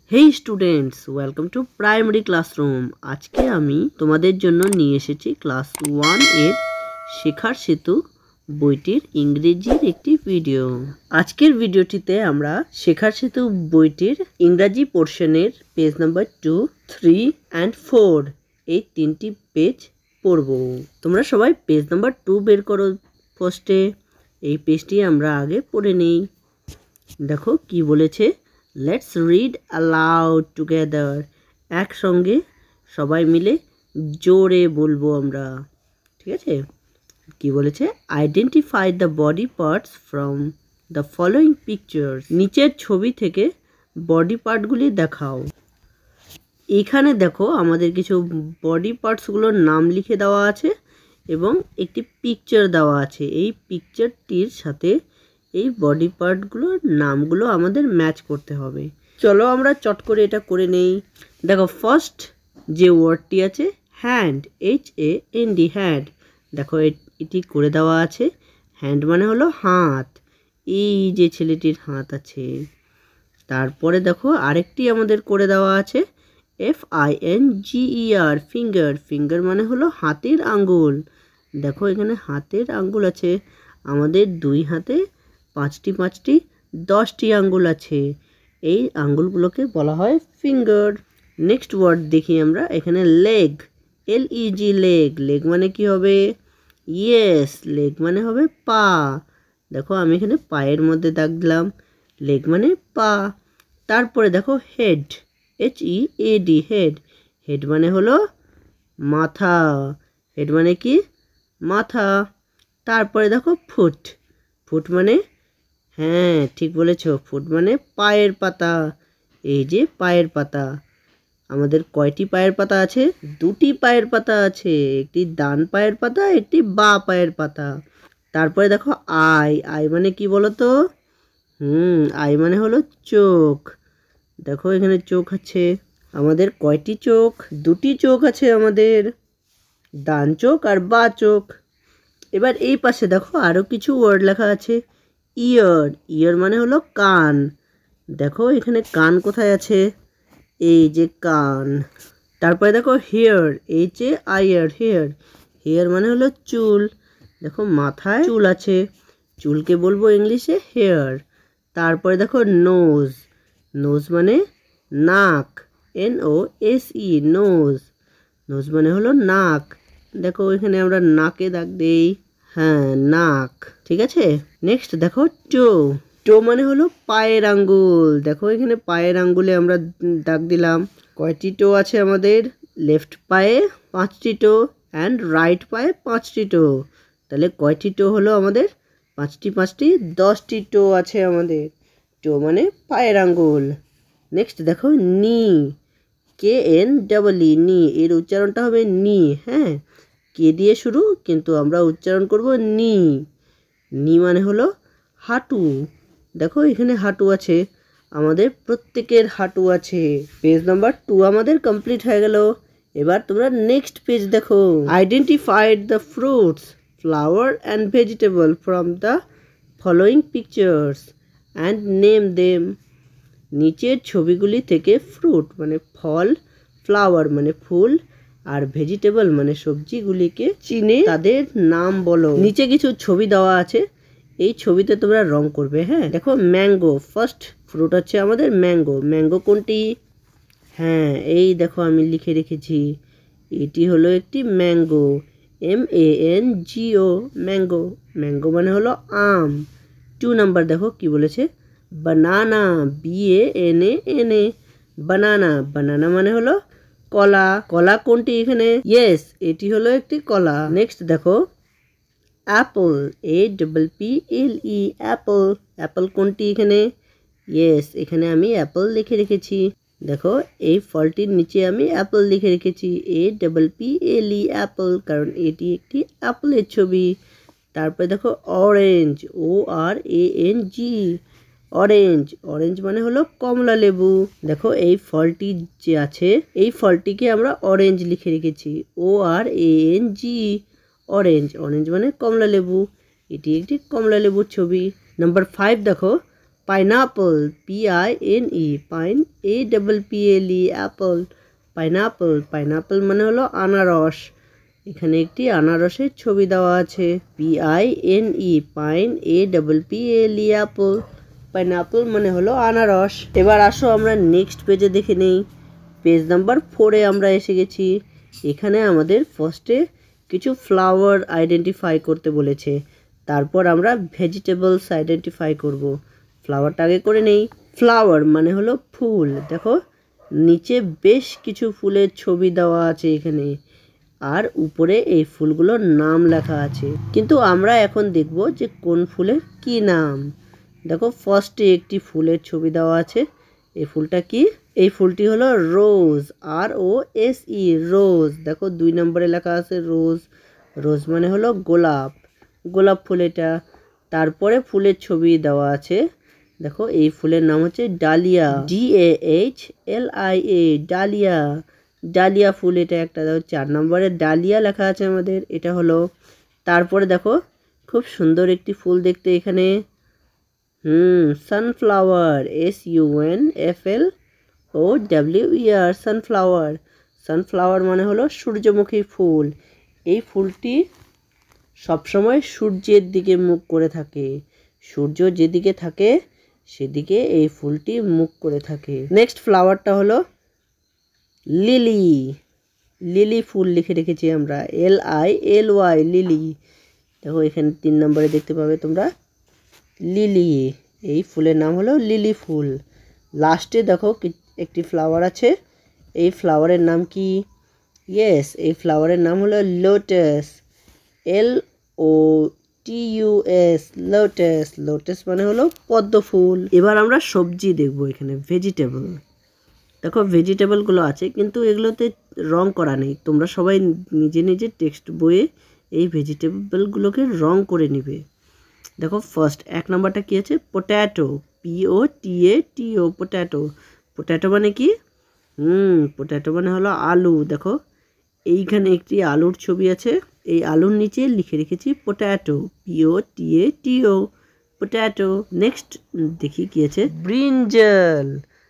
Hey students, welcome to primary classroom. আজকে আমি তোমাদের জন্য নিয়ে এসেছি ক্লাস 1 এর শেখার সেতু বইটির ইংরেজির একটি ভিডিও। আজকের ভিডিওটিতে আমরা শেখার সেতু বইটির ইংরেজি পোরশনের পেজ নাম্বার 2, 3 and 4 এই তিনটি পেজ পড়ব। তোমরা সবাই পেজ নাম্বার 2 বের করো ফার্স্টে। এই পেজটি আমরা আগে পড়ে নেই। দেখো কি বলেছে, Let's read aloud together. একসঙ্গে সবাই মিলে জোরে বলবো আমরা, ঠিক আছে? কি বলেছে? Identify the body parts from the following pictures. নিচের ছবি থেকে বডি পার্টগুলি দেখাও। এখানে দেখো আমাদের কিছু বডি পার্টসগুলোর নাম লিখে দেওয়া আছে এবং একটি পিকচার দেওয়া আছে। এই পিকচারটির সাথে এই বডি পার্টগুলোর নামগুলো আমাদের ম্যাচ করতে হবে। চলো আমরা চট করে এটা করে নেই। দেখো ফার্স্ট যে ওয়ার্ডটি আছে হ্যান্ড, HAND, হ্যান্ড। দেখো এটি করে দেওয়া আছে। হ্যান্ড মানে হলো হাত, এই যে ছেলেটির হাত আছে। তারপরে দেখো আরেকটি আমাদের করে দেওয়া আছে FINGER, ফিঙ্গার। ফিঙ্গার মানে হলো হাতের আঙ্গুল। দেখো এখানে হাতের আঙ্গুল আছে। আমাদের দুই হাতে 5টি 10টি আঙ্গুল আছে। এই আঙ্গুলগুলোকে বলা হয় ফিঙ্গার। নেক্সট ওয়ার্ড দেখি আমরা। এখানে লেগ, LEG, লেগ। লেগ মানে কি হবে? ইয়েস, লেগ মানে হবে পা। দেখো আমি এখানে পায়ের মধ্যে দাগ দিলাম। লেগ মানে পা। তারপরে দেখো হেড, HEAD, হেড। হেড মানে হলো মাথা। হেড মানে কি? মাথা। তারপরে দেখো ফুট। ফুট মানে, হ্যাঁ ঠিক বলেছো, ফুট মানে পায়ের পাতা। এই যে পায়ের পাতা। আমাদের কয়টি পায়ের পাতা আছে? 2টি পায়ের পাতা আছে। একটি ডান পায়ের পাতা, একটি বাঁ পায়ের পাতা। তারপরে দেখো আই। আই মানে কি বলো তো? আই মানে হলো চোখ। দেখো এখানে চোখ আছে। আমাদের কয়টি চোখ? 2টি চোখ আছে আমাদের, ডান চোখ আর বাঁ চোখ। এবার এই পাশে দেখো আরও কিছু ওয়ার্ড লেখা আছে। ইয়ার, ইয়ার মানে হলো কান। দেখো এখানে কান কোথায় আছে? এই যে কান। তারপরে দেখো হেয়ার, HAIR, হেয়ার। হেয়ার মানে হলো চুল। দেখো মাথায় চুল আছে, চুলকে বলবো ইংলিশে হেয়ার। তারপরে দেখো নোজ। নোজ মানে নাক, NOSE, নোজ। নোজ মানে হলো নাক। দেখো এখানে আমরা নাকে দাগ দেই। হ্যাঁ, নাক, ঠিক আছে। নেক্সট দেখো টো। টো মানে হলো পায়ের আঙ্গুল। দেখো এখানে পায়ের আঙ্গুলে আমরা দাগ দিলাম। কয়টি টো আছে আমাদের? লেফট পায়ে 5টি টো অ্যান্ড রাইট পায়ে 5টি টো। তাহলে কয়টি টো হলো আমাদের? 5টি 10টি টো আছে আমাদের। টো মানে পায়ের আঙ্গুল। নেক্সট দেখো নি, KNEE, নি। এর উচ্চারণটা হবে নি, হ্যাঁ, কে দিয়ে শুরু, কিন্তু আমরা উচ্চারণ করব নি। নি মানে হলো হাঁটু। দেখো এখানে হাঁটু আছে, আমাদের প্রত্যেকের হাঁটু আছে। পেজ নাম্বার 2 আমাদের কমপ্লিট হয়ে গেল। এবার তোমরা নেক্সট পেজ দেখো। Identified the fruits, flower and vegetable from the following pictures and name them. নিচের ছবিগুলি থেকে ফ্রুট মানে ফল, ফ্লাওয়ার মানে ফুল, আর ভেজিটেবল মানে সবজিগুলিকে চিনে তাদের নাম বলো। নিচে কিছু ছবি দেওয়া আছে, এই ছবিতে তোমরা রং করবে। হ্যাঁ, দেখো ম্যাঙ্গো, ফার্স্ট ফ্রুট হচ্ছে আমাদের ম্যাঙ্গো। ম্যাঙ্গো কোনটি? হ্যাঁ, এই দেখো আমি লিখে রেখেছি, এটি হলো একটি ম্যাঙ্গো, MANGO, ম্যাঙ্গো। ম্যাঙ্গো মানে হলো আম। 2 নাম্বার দেখো কি বলেছে, বানানা, BANANA, বানানা। বানানা মানে হলো কলা। কলা কোনটি এখানে? ইয়েস, এটি হলো একটি কলা। নেক্সট দেখো অ্যাপল, APPLE, অ্যাপল। অ্যাপল কোনটি এখানে? ইয়েস, এখানে আমি অ্যাপল লিখে রেখেছি। দেখো এই ফলটির নিচে আমি অ্যাপল লিখে রেখেছি, APPLE, অ্যাপল, কারণ এটি একটি অ্যাপলের ছবি। তারপরে দেখো অরেঞ্জ, ORANG, অরেঞ্জ। অরেঞ্জ মানে হলো কমলা লেবু। দেখো এই ফলটি যে আছে, এই ফলটিকে আমরা অরেঞ্জ লিখে রেখেছি, ORANG, অরেঞ্জ। অরেঞ্জ মানে কমলা লেবু, এটি একটি কমলা লেবুর ছবি। নাম্বার 5 দেখো pineapple, PINE, pine, APPLE, apple, pineapple. Pineapple মানে হলো আনারস। এখানে একটি আনারসের ছবি দেওয়া আছে। PINE, pine, APPLE, apple, pineapple মানে হলো আনারস। এবার আসো আমরা নেক্সট পেজে দেখে নেই। পেজ নাম্বার 4-এ আমরা এসে গেছি। এখানে আমাদের ফার্স্টে কিছু ফ্লাওয়ার আইডেন্টিফাই করতে বলেছে, তারপর আমরা ভেজিটেবলস আইডেন্টিফাই করব। ফ্লাওয়ারটা আগে করে নেই। ফ্লাওয়ার মানে হলো ফুল। দেখো নিচে বেশ কিছু ফুলের ছবি দেওয়া আছে এখানে, আর উপরে এই ফুলগুলোর নাম লেখা আছে। কিন্তু আমরা এখন দেখব যে কোন ফুলের কি নাম। দেখো ফার্স্টে একটি ফুলের ছবি দেওয়া আছে। এই ফুলটা কি? এই ফুলটি হলো রোজ, ROSE, রোজ। দেখো 2 নম্বরে লেখা আছে রোজ। রোজ মানে হলো গোলাপ, গোলাপ ফুল এটা। তারপরে ফুলের ছবি দেওয়া আছে। দেখো এই ফুলের নাম হচ্ছে ডালিয়া, DAHLIA, ডালিয়া, ডালিয়া ফুল এটা একটা। দেখো 4 নম্বরে ডালিয়া লেখা আছে আমাদের, এটা হলো। তারপরে দেখো খুব সুন্দর একটি ফুল দেখতে এখানে, সানফ্লাওয়ার, SUNFLOWER, সানফ্লাওয়ার। সানফ্লাওয়ার মানে হলো সূর্যমুখী ফুল। এই ফুলটি সবসময় সূর্যের দিকে মুখ করে থাকে। সূর্য যেদিকে থাকে সেদিকে এই ফুলটি মুখ করে থাকে। নেক্সট ফ্লাওয়ারটা হলো লিলি। লিলি ফুল লিখে রেখেছি আমরা, LILY, লিলি। দেখো এখানে 3 নম্বরে দেখতে পাবে তোমরা লিলি। এই ফুলের নাম হলো লিলি ফুল। লাস্টে দেখো একটি ফ্লাওয়ার আছে। এই ফ্লাওয়ারের নাম কি? ইয়েস, এই ফ্লাওয়ারের নাম হলো লোটাস, LOTUS, লোটাস। লোটাস মানে হলো পদ্ম ফুল। এবার আমরা সবজি দেখব এখানে, ভেজিটেবল। দেখো ভেজিটেবলগুলো আছে কিন্তু এগুলোতে রং করা নেই। তোমরা সবাই নিজে নিজে টেক্সট বইয়ে এই ভেজিটেবলগুলোকে রং করে নিবে। দেখো ফার্স্ট 1 নম্বরটা কি আছে? Potato, POTATO, potato. পোট্যাটো মানে কি? পোট্যাটো মানে হলো আলু। দেখো এইখানে একটি আলুর ছবি আছে, এই আলুর নিচে লিখে রেখেছি পোট্যাটো, POTATO, পোট্যাটো। নেক্সট দেখি কি আছে? Brinjal,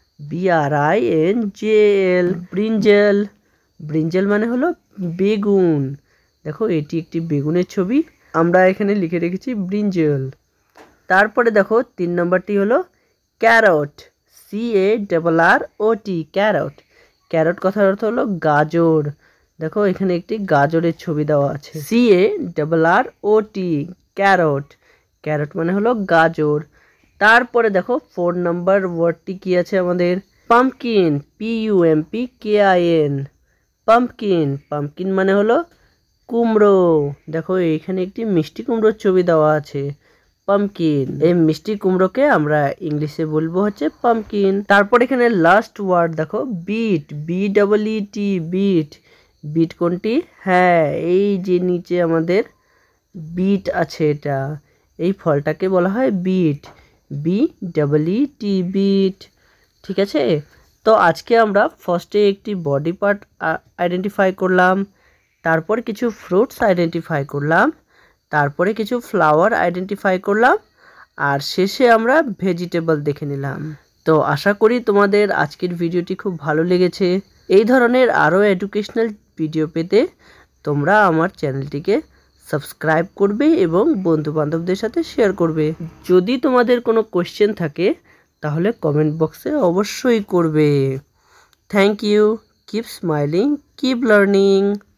BRINJAL, brinjal. ব্রিঞ্জাল মানে হলো বেগুন। দেখো এটি একটি বেগুনের ছবি, আমরা এখানে লিখে রেখেছি ব্রিঞ্জাল। তারপরে দেখো 3 নম্বরটি হলো ক্যারট, CARROT, ক্যারট। ক্যারট কথার অর্থ হলো গাজর। দেখো এখানে একটি গাজরের ছবি দেওয়া আছে, CARROT, ক্যারট। ক্যারট মানে হলো গাজর। তারপরে দেখো 4 নম্বর ওয়ার্ডটি কি আছে আমাদের? Pumpkin, PUMPKIN, pumpkin. পাম্পকিন মানে হলো কুমড়ো। দেখো এখানে একটি মিষ্টি কুমড়োর ছবি দেওয়া আছে, পাম্পকিন। এই মিষ্টি কুমড়োকে আমরা ইংলিশে বলবো হচ্ছে পাম্পকিন। তারপর এখানে লাস্ট ওয়ার্ড দেখো বিট, BEET, বিট। বিট কোনটি? হ্যাঁ, এই যে নিচে আমাদের বিট আছে, এটা এই ফলটাকে বলা হয় বিট, BEET, বিট। ঠিক আছে, তো আজকে আমরা ফার্স্টে একটি বডি পার্ট আইডেন্টিফাই করলাম, তারপর কিছু ফ্রুটস আইডেন্টিফাই করলাম, তারপরে কিছু ফ্লাওয়ার আইডেন্টিফাই করলাম, আর শেষে আমরা ভেজিটেবল দেখে নিলাম। তো আশা করি তোমাদের আজকের ভিডিওটি খুব ভালো লেগেছে। এই ধরনের আরও এডুকেশনাল ভিডিও পেতে তোমরা আমার চ্যানেলটিকে সাবস্ক্রাইব করবে এবং বন্ধুবান্ধবদের সাথে শেয়ার করবে। যদি তোমাদের কোনো কোয়েশ্চেন থাকে তাহলে কমেন্ট বক্সে অবশ্যই করবে। Thank you, keep smiling, keep learning.